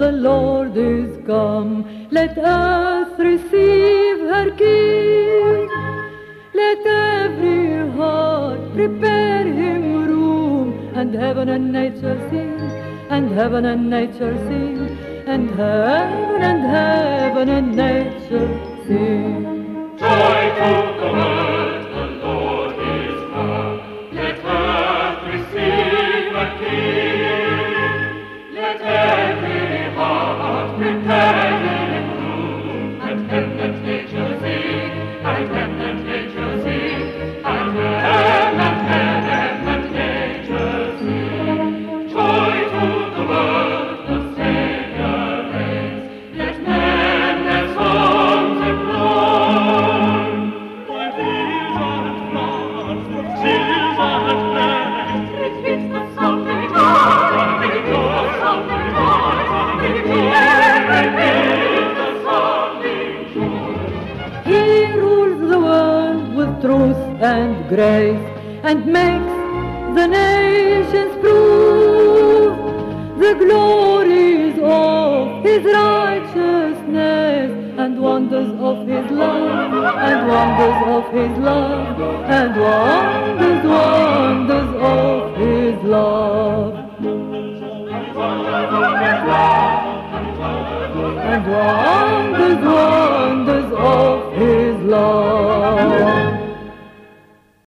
the Lord is come. Let earth receive her King. Let every heart prepare him room, and heaven and nature sing, and heaven and nature sing, and heaven and nature sing. Joy to the world, the Lord is come. Let earth receive a King. Let every heart prepare him room, and heaven and nature sing, and heaven and nature sing, and heaven and nature sing. Joy to the world, the Savior reigns. Let men their songs employ. By fields and floods, seas and lands, it hits the sounding joy, it joy, sounding joy, it the sounding joy. He rules the world with truth and grace, and makes the nations prove the glories of his righteousness, and wonders of his love, and wonders of his love, and wonders